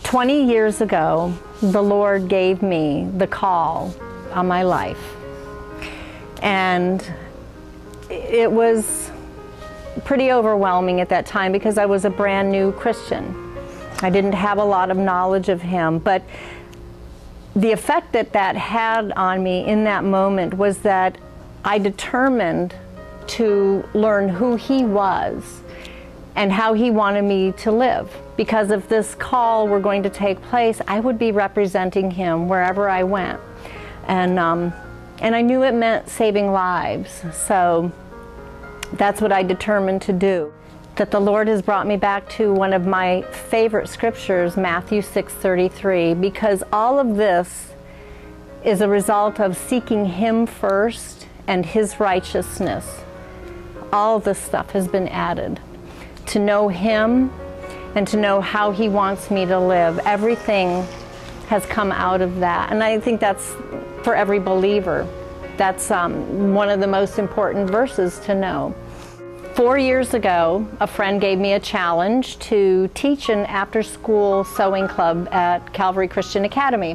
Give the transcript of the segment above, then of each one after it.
20 years ago, the Lord gave me the call on my life. And it was pretty overwhelming at that time because I was a brand new Christian. I didn't have a lot of knowledge of Him, but the effect that that had on me in that moment was that I determined to learn who He was and how He wanted me to live. Because if this call were going to take place, I would be representing Him wherever I went. And I knew it meant saving lives. So that's what I determined to do. That the Lord has brought me back to one of my favorite scriptures, Matthew 6:33, because all of this is a result of seeking Him first and His righteousness. All this stuff has been added. To know Him and to know how He wants me to live, everything has come out of that. And I think that's for every believer. That's one of the most important verses to know. 4 years ago, a friend gave me a challenge to teach an after-school sewing club at Calvary Christian Academy.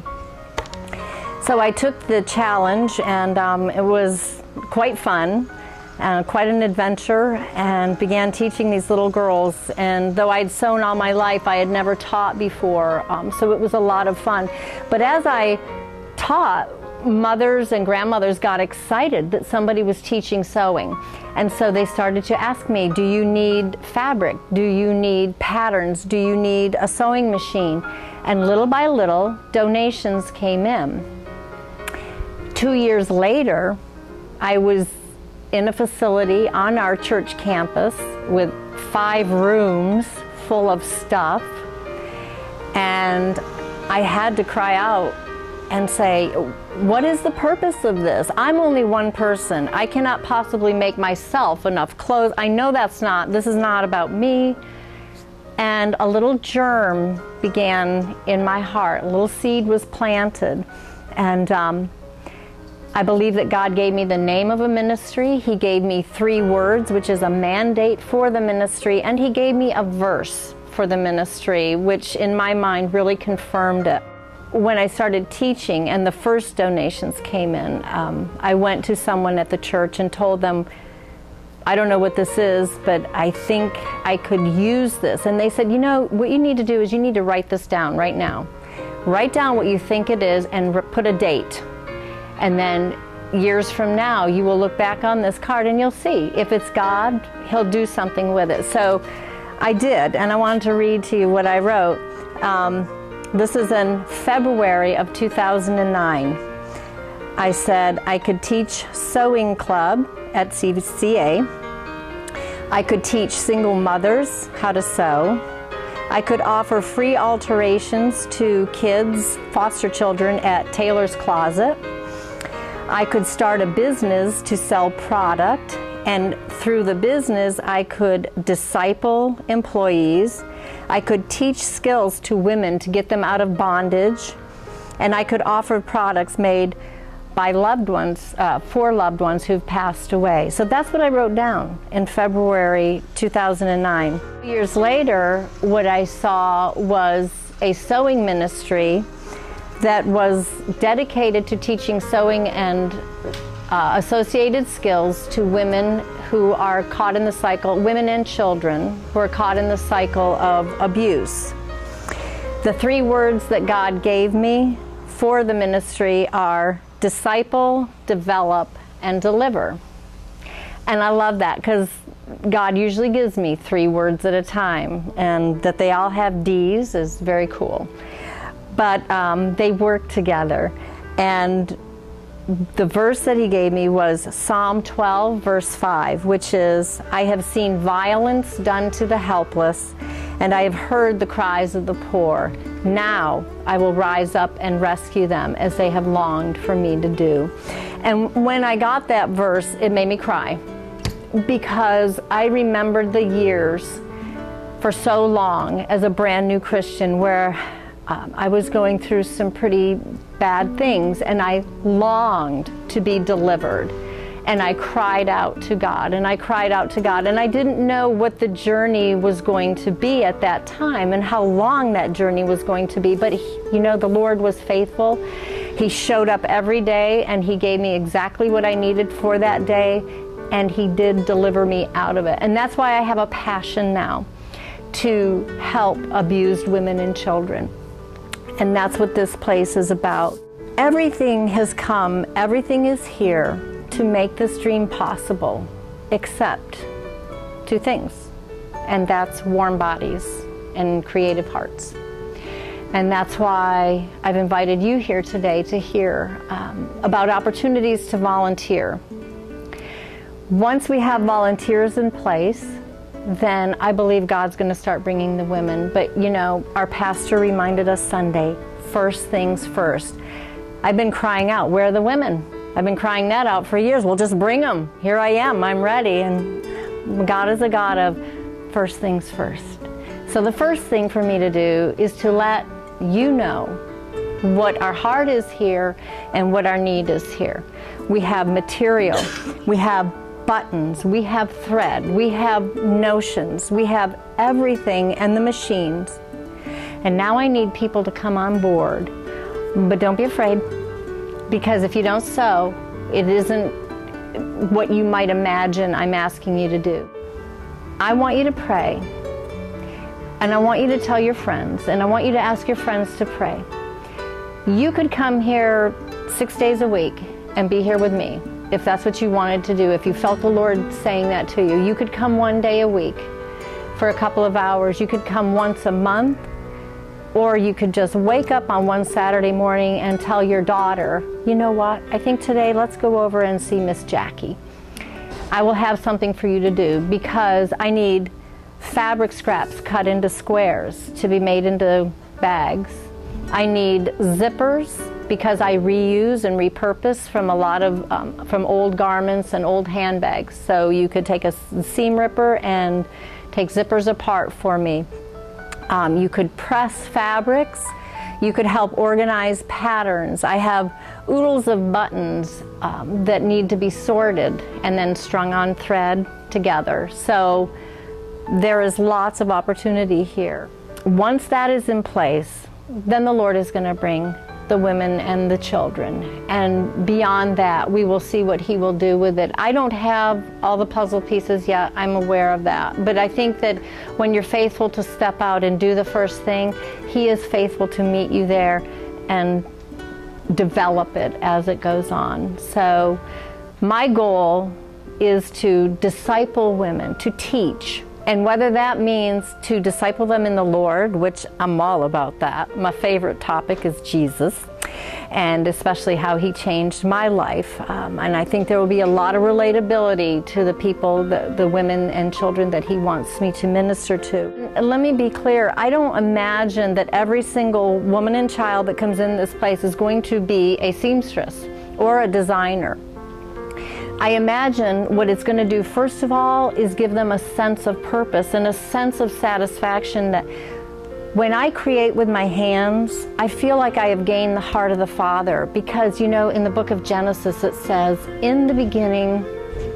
So I took the challenge, and it was quite fun, quite an adventure, and began teaching these little girls. And though I'd sewn all my life, I had never taught before, so it was a lot of fun. But as I taught, mothers and grandmothers got excited that somebody was teaching sewing. And so they started to ask me, do you need fabric? Do you need patterns? Do you need a sewing machine? And little by little, donations came in. 2 years later, I was in a facility on our church campus with 5 rooms full of stuff. And I had to cry out and say, what is the purpose of this? I'm only one person. I cannot possibly make myself enough clothes. I know this is not about me. And a little germ began in my heart. A little seed was planted. And I believe that God gave me the name of a ministry. He gave me 3 words, which is a mandate for the ministry. And He gave me a verse for the ministry, which in my mind really confirmed it. When I started teaching and the first donations came in, I went to someone at the church and told them, I don't know what this is, but I think I could use this. And they said, you know, what you need to do is you need to write this down right now. Write down what you think it is and put a date. And then years from now, you will look back on this card and you'll see. If it's God, He'll do something with it. So I did, and I wanted to read to you what I wrote. This is in February of 2009. I said I could teach sewing club at CCA. I could teach single mothers how to sew. I could offer free alterations to kids, foster children at Taylor's Closet. I could start a business to sell product, and through the business I could disciple employees. I could teach skills to women to get them out of bondage, and I could offer products made by loved ones, for loved ones who've passed away. So that's what I wrote down in February 2009. Years later, what I saw was a sewing ministry that was dedicated to teaching sewing and associated skills to women who are caught in the cycle, women and children who are caught in the cycle of abuse. The 3 words that God gave me for the ministry are disciple, develop, and deliver. And I love that because God usually gives me 3 words at a time, and that they all have D's is very cool. But they work together. And the verse that He gave me was Psalm 12, verse 5, which is, I have seen violence done to the helpless, and I have heard the cries of the poor. Now I will rise up and rescue them as they have longed for me to do. And when I got that verse, it made me cry, because I remembered the years for so long as a brand new Christian where I was going through some pretty bad things, and I longed to be delivered. And I cried out to God, and I cried out to God, and I didn't know what the journey was going to be at that time and how long that journey was going to be. But you know, the Lord was faithful. He showed up every day, and He gave me exactly what I needed for that day, and He did deliver me out of it. And that's why I have a passion now to help abused women and children. And that's what this place is about. Everything has come, everything is here to make this dream possible, except two things, and that's warm bodies and creative hearts. And that's why I've invited you here today to hear about opportunities to volunteer. Once we have volunteers in place, then I believe God's going to start bringing the women. But you know, our pastor reminded us Sunday, first things first. I've been crying out, where are the women? I've been crying that out for years. Well, just bring them. Here I am. I'm ready. And God is a God of first things first. So the first thing for me to do is to let you know what our heart is here and what our need is here. We have material. We have buttons. We have thread. We have notions. We have everything and the machines. And now I need people to come on board. But don't be afraid. Because if you don't sew, it isn't what you might imagine I'm asking you to do. I want you to pray, and I want you to tell your friends, and I want you to ask your friends to pray. You could come here 6 days a week and be here with me, if that's what you wanted to do. If you felt the Lord saying that to you, you could come 1 day a week for a couple of hours. You could come once a month. Or you could just wake up on one Saturday morning and tell your daughter, you know what, I think today let's go over and see Miss Jackie. I will have something for you to do because I need fabric scraps cut into squares to be made into bags. I need zippers because I reuse and repurpose from a lot of, from old garments and old handbags. So you could take a seam ripper and take zippers apart for me. You could press fabrics. You could help organize patterns. I have oodles of buttons that need to be sorted and then strung on thread together. So there is lots of opportunity here. Once that is in place, then the Lord is going to bring the women and the children. And beyond that, we will see what He will do with it. I don't have all the puzzle pieces yet. I'm aware of that. But I think that when you're faithful to step out and do the first thing, He is faithful to meet you there and develop it as it goes on. So my goal is to disciple women, to teach. And whether that means to disciple them in the Lord, which I'm all about that. My favorite topic is Jesus, and especially how He changed my life. And I think there will be a lot of relatability to the people, the women and children that He wants me to minister to. And let me be clear, I don't imagine that every single woman and child that comes in this place is going to be a seamstress or a designer. I imagine what it's going to do, first of all, is give them a sense of purpose and a sense of satisfaction that when I create with my hands, I feel like I have gained the heart of the Father. Because, you know, in the book of Genesis it says, in the beginning,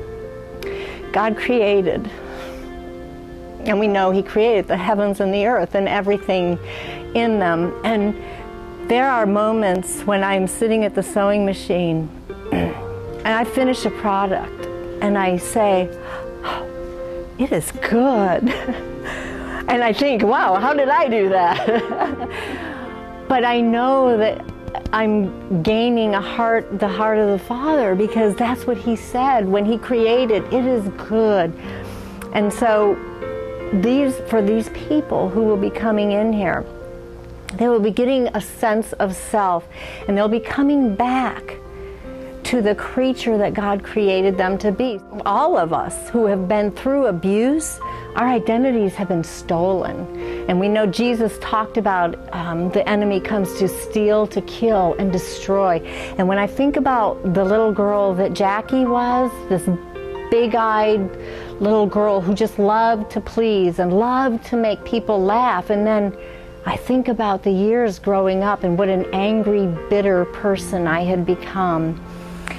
God created. And we know He created the heavens and the earth and everything in them. And there are moments when I'm sitting at the sewing machine and I finish a product and I say, oh, it is good. And I think, wow, how did I do that? But I know that I'm gaining the heart of the Father, because that's what He said when He created, it is good. And so for these people who will be coming in here, they will be getting a sense of self, and they'll be coming back to the creature that God created them to be. All of us who have been through abuse, our identities have been stolen. And we know Jesus talked about the enemy comes to steal, to kill, and destroy. And when I think about the little girl that Jackie was, this big-eyed little girl who just loved to please and loved to make people laugh, and then I think about the years growing up and what an angry, bitter person I had become.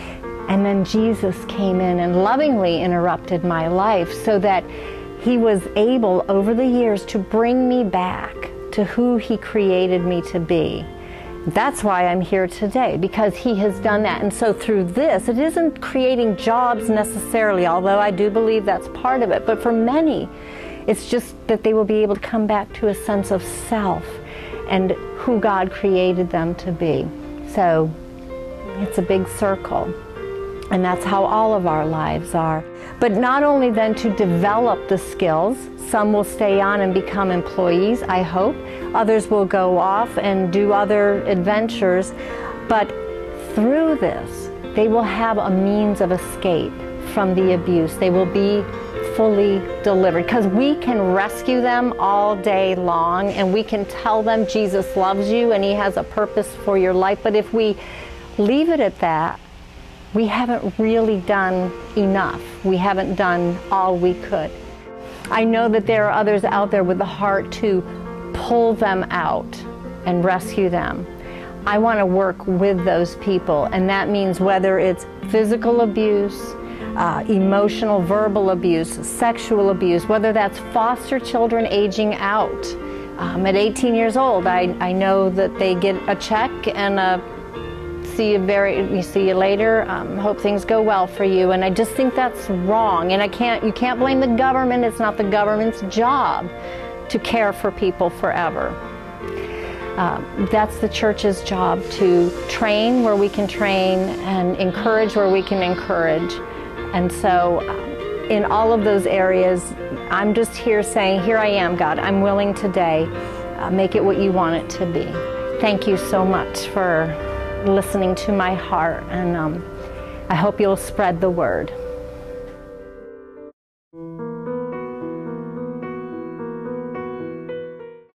And then Jesus came in and lovingly interrupted my life so that he was able over the years to bring me back to who he created me to be. That's why I'm here today, because he has done that. And so through this, it isn't creating jobs necessarily, although I do believe that's part of it. But for many, it's just that they will be able to come back to a sense of self and who God created them to be. So it's a big circle. And that's how all of our lives are. But not only then to develop the skills, some will stay on and become employees, I hope. Others will go off and do other adventures. But through this, they will have a means of escape from the abuse. They will be fully delivered, because we can rescue them all day long and we can tell them Jesus loves you and he has a purpose for your life. But if we leave it at that, we haven't really done enough. We haven't done all we could. I know that there are others out there with the heart to pull them out and rescue them. I want to work with those people, and that means whether it's physical abuse, emotional, verbal abuse, sexual abuse, whether that's foster children aging out. At 18 years old, I know that they get a check and a we see you later, hope things go well for you. And I just think that's wrong. And you can't blame the government. It's not the government's job to care for people forever. That's the church's job, to train where we can train and encourage where we can encourage. And so in all of those areas, I'm just here saying, here I am, God. I'm willing today. Make it what you want it to be. Thank you so much for listening to my heart, and I hope you'll spread the word.